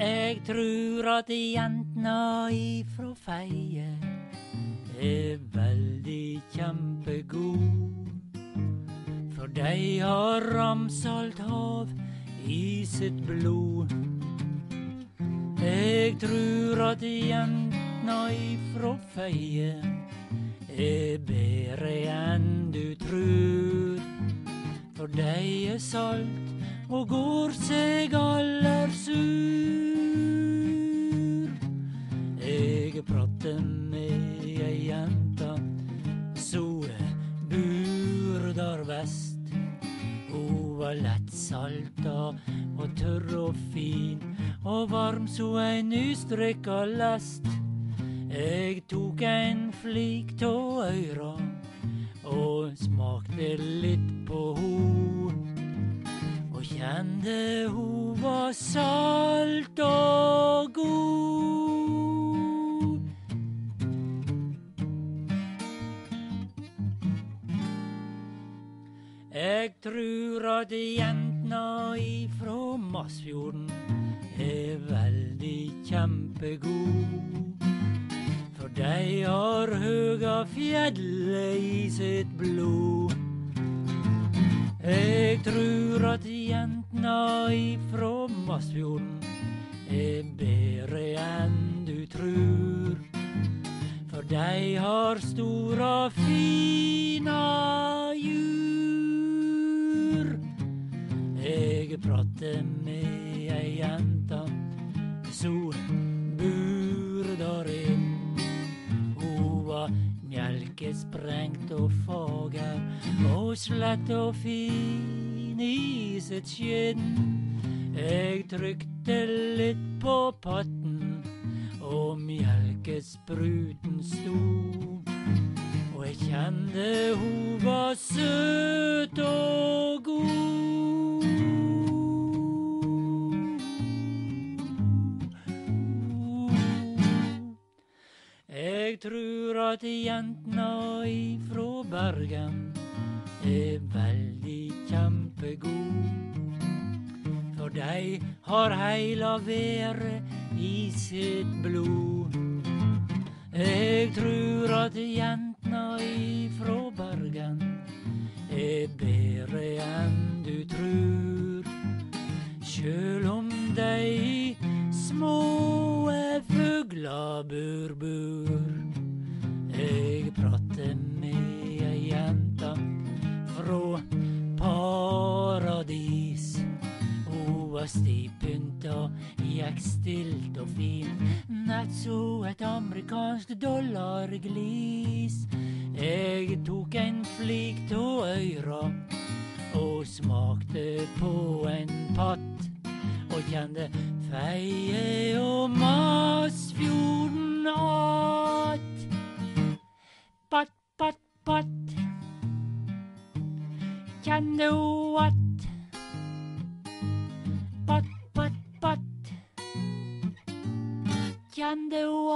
Jeg tror at jentene ifra Feie veldig kjempegod, for de har Ramsalt hav i sitt blod. Jeg tror at jentene ifra Feie bedre enn du tror, for de salt og går seg aller sur. Jeg prater med ei jenta så bor der vest. Hun var lettsalta og tørr og fin og varm så ei nystrikka lest. Jeg tok en flik tå øyra og smakte litt på ho, og kjente ho var salt og god. Jeg tror at jentene ifra Masfjorden veldig kjempegod, for de har høga fjellet i sitt blod. Jeg tror at jentene ifra Masfjorden bedre enn du tror, for de har stora fina jur. Jeg prater med ei jenta så bor der inn. Hun var mjelkesprengt og fager og slett og fin i sitt skinn. Jeg trykte litt på patten og mjelkespruten stod, og jeg kjente hun var søt og god. Jeg tror at jentene ifra Bergen veldig kjempegod, for de har heila været i sitt blod. Jeg tror at jentene ifra Bergen bedre enn du tror, sjøl om de små fugler bur. Jeg prater med ei jenta fra paradis. Hun var stivpynta, gikk stilt og fin, nett så et amerikansk dollarglis. Jeg tok en flik tå øyra og smakte på en patt, og kjente Feie og Masfjorden att. Patt, patt, patt, kjente ho att. Patt, patt, patt, kjente ho